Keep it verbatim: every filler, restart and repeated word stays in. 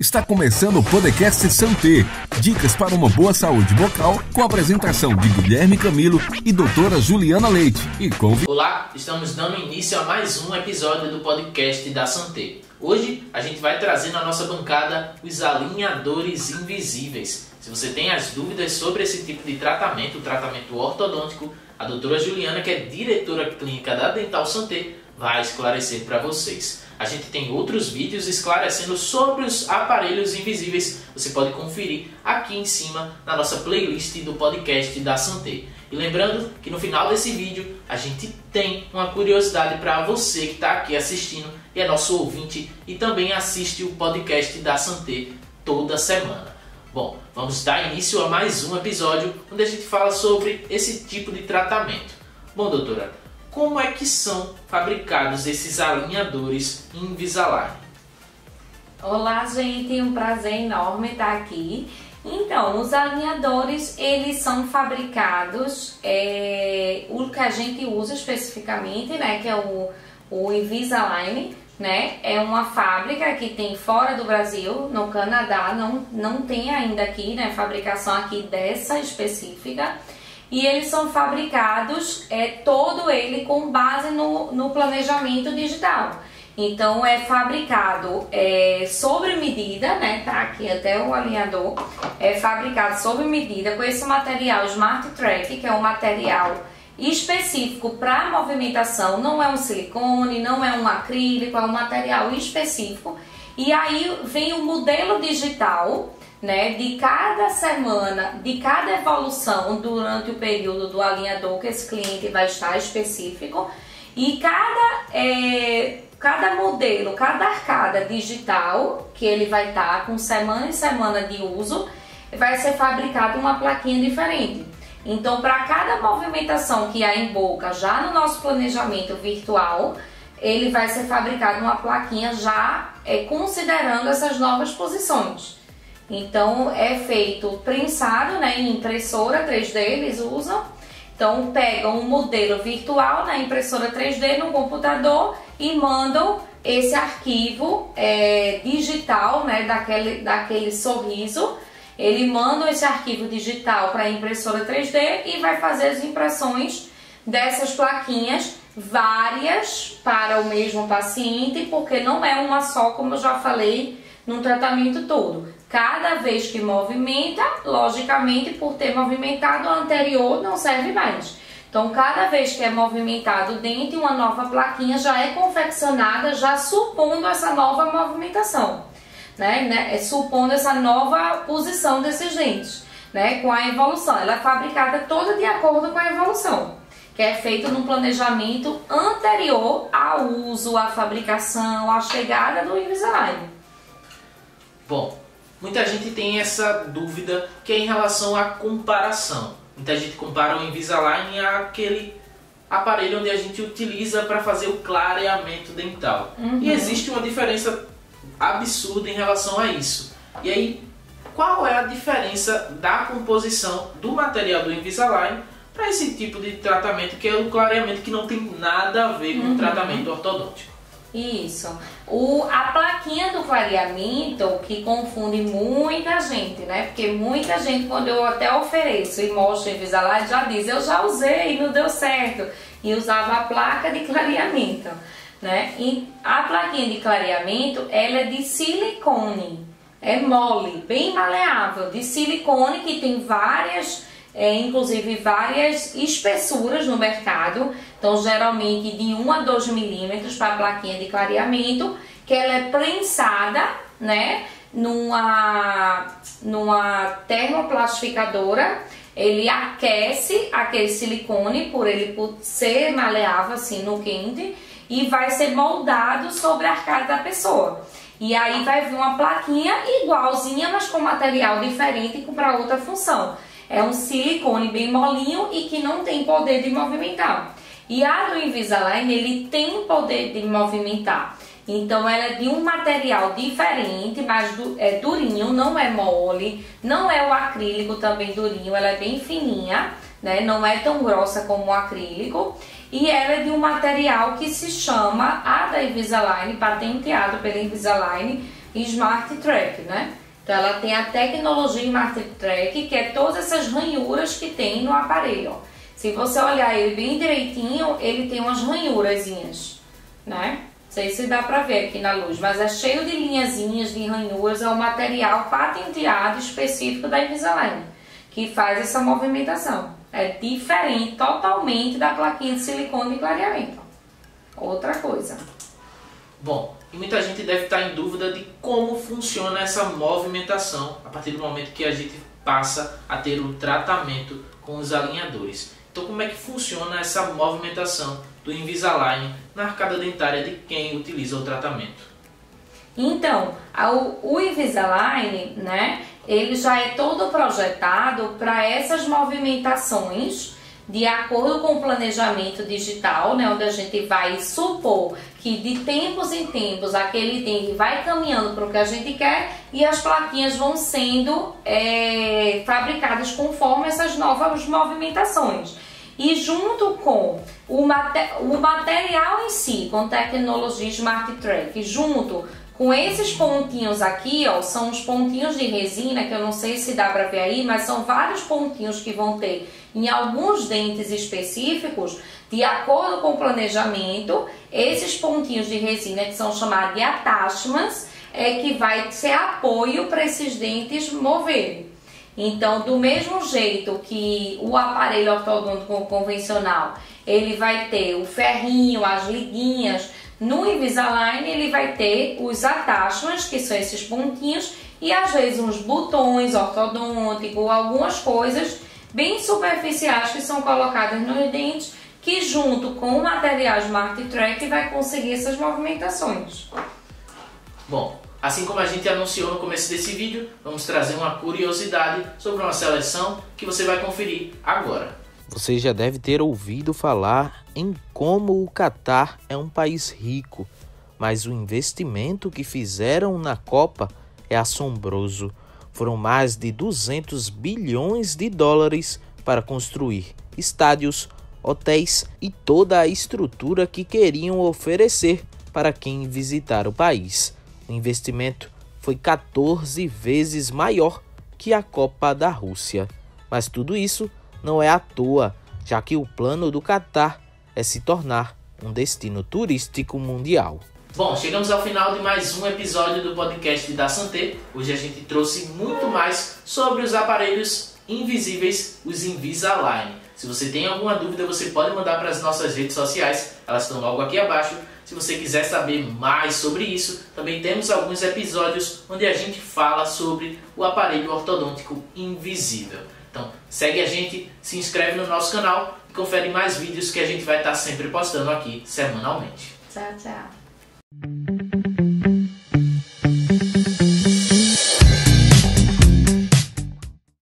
Está começando o podcast Santé, dicas para uma boa saúde vocal, com a apresentação de Guilherme Camilo e doutora Juliana Leite. E conv... Olá, estamos dando início a mais um episódio do podcast da Santé. Hoje a gente vai trazer na nossa bancada os alinhadores invisíveis. Se você tem as dúvidas sobre esse tipo de tratamento, o tratamento ortodôntico, a doutora Juliana, que é diretora clínica da Dental Santé, vai esclarecer para vocês. A gente tem outros vídeos esclarecendo sobre os aparelhos invisíveis. Você pode conferir aqui em cima na nossa playlist do podcast da Santé. E lembrando que no final desse vídeo a gente tem uma curiosidade para você que está aqui assistindo e é nosso ouvinte e também assiste o podcast da Santé toda semana. Bom, vamos dar início a mais um episódio onde a gente fala sobre esse tipo de tratamento. Bom, doutora, como é que são fabricados esses alinhadores Invisalign? Olá, gente, um prazer enorme estar aqui. Então, os alinhadores, eles são fabricados, é, o que a gente usa especificamente, né, que é o, o Invisalign, né, é uma fábrica que tem fora do Brasil, no Canadá, não, não tem ainda aqui, né, fabricação aqui dessa específica. E eles são fabricados, é, todo ele com base no, no planejamento digital. Então é fabricado é, sobre medida, né? Tá aqui até o alinhador. É fabricado sobre medida com esse material Smart Track, que é um material específico para movimentação. Não é um silicone, não é um acrílico, é um material específico. E aí vem o modelo digital, né, de cada semana, de cada evolução durante o período do alinhador que esse cliente vai estar específico, e cada, é, cada modelo, cada arcada digital que ele vai estar com semana em semana de uso, vai ser fabricada uma plaquinha diferente. Então, para cada movimentação que há em boca, já no nosso planejamento virtual, ele vai ser fabricado uma plaquinha já é, considerando essas novas posições. Então é feito prensado, né, em impressora três D, eles usam. Então pegam um modelo virtual na impressora três D no computador e mandam esse arquivo é, digital, né, daquele, daquele sorriso. Ele manda esse arquivo digital para a impressora três D e vai fazer as impressões dessas plaquinhas, várias para o mesmo paciente, porque não é uma só, como eu já falei, num tratamento todo. Cada vez que movimenta, logicamente, por ter movimentado o anterior, não serve mais. Então, cada vez que é movimentado dente, uma nova plaquinha já é confeccionada, já supondo essa nova movimentação, né? né? É supondo essa nova posição desses dentes, né? Com a evolução. Ela é fabricada toda de acordo com a evolução, que é feito num planejamento anterior ao uso, à fabricação, à chegada do Invisalign. Bom, muita gente tem essa dúvida que é em relação à comparação. Muita gente compara o Invisalign àquele aparelho onde a gente utiliza para fazer o clareamento dental. Uhum. E existe uma diferença absurda em relação a isso. E aí, qual é a diferença da composição do material do Invisalign para esse tipo de tratamento, que é o clareamento, que não tem nada a ver com uhum. o tratamento ortodôntico? Isso. O, a plaquinha do clareamento que confunde muita gente, né? Porque muita gente, quando eu até ofereço e mostro o Invisalign, já diz, eu já usei e não deu certo. E usava a placa de clareamento, né? E a plaquinha de clareamento, ela é de silicone. É mole, bem maleável, de silicone, que tem várias... É, inclusive várias espessuras no mercado, então geralmente de um a dois milímetros para a plaquinha de clareamento, que ela é prensada, né, numa, numa termoplastificadora. Ele aquece aquele silicone, por ele por ser maleável assim no quente, e vai ser moldado sobre a arcada da pessoa. E aí vai vir uma plaquinha igualzinha, mas com material diferente para outra função. É um silicone bem molinho e que não tem poder de movimentar. E a do Invisalign, ele tem poder de movimentar. Então ela é de um material diferente, mas é durinho, não é mole, não é o acrílico também durinho, ela é bem fininha, né? Não é tão grossa como o acrílico. E ela é de um material que se chama, a da Invisalign, patenteado pela Invisalign, Smart Track, né? Então ela tem a tecnologia Smart Track, que é todas essas ranhuras que tem no aparelho, ó. Se você olhar ele bem direitinho, ele tem umas ranhurazinhas, né? Não sei se dá pra ver aqui na luz, mas é cheio de linhazinhas, de ranhuras, é um material patenteado específico da Invisalign, que faz essa movimentação. É diferente totalmente da plaquinha de silicone de clareamento. Outra coisa. Bom, e muita gente deve estar em dúvida de como funciona essa movimentação a partir do momento que a gente passa a ter o tratamento com os alinhadores. Então, como é que funciona essa movimentação do Invisalign na arcada dentária de quem utiliza o tratamento? Então, o Invisalign, né, ele já é todo projetado para essas movimentações de acordo com o planejamento digital, né, onde a gente vai supor que de tempos em tempos aquele dente vai caminhando para o que a gente quer e as plaquinhas vão sendo é, fabricadas conforme essas novas movimentações. E junto com o, mater o material em si, com tecnologia Smart Track, junto com esses pontinhos aqui, ó, são os pontinhos de resina, que eu não sei se dá para ver aí, mas são vários pontinhos que vão ter em alguns dentes específicos, de acordo com o planejamento. Esses pontinhos de resina, que são chamados de attachments, é que vai ser apoio para esses dentes moverem. Então, do mesmo jeito que o aparelho ortodôntico convencional, ele vai ter o ferrinho, as liguinhas, no Invisalign ele vai ter os attachments, que são esses pontinhos, e às vezes uns botões ortodônticos, algumas coisas bem superficiais que são colocadas nos dentes, que junto com o material Smart Track vai conseguir essas movimentações. Bom, assim como a gente anunciou no começo desse vídeo, vamos trazer uma curiosidade sobre uma seleção que você vai conferir agora. Você já deve ter ouvido falar em como o Catar é um país rico, mas o investimento que fizeram na Copa é assombroso. Foram mais de duzentos bilhões de dólares para construir estádios, hotéis e toda a estrutura que queriam oferecer para quem visitar o país. O investimento foi quatorze vezes maior que a Copa da Rússia. Mas tudo isso não é à toa, já que o plano do Catar é se tornar um destino turístico mundial. Bom, chegamos ao final de mais um episódio do podcast da Santé. Hoje a gente trouxe muito mais sobre os aparelhos invisíveis, os Invisalign. Se você tem alguma dúvida, você pode mandar para as nossas redes sociais, elas estão logo aqui abaixo. Se você quiser saber mais sobre isso, também temos alguns episódios onde a gente fala sobre o aparelho ortodôntico invisível. Então, segue a gente, se inscreve no nosso canal e confere mais vídeos que a gente vai estar sempre postando aqui semanalmente. Tchau, tchau.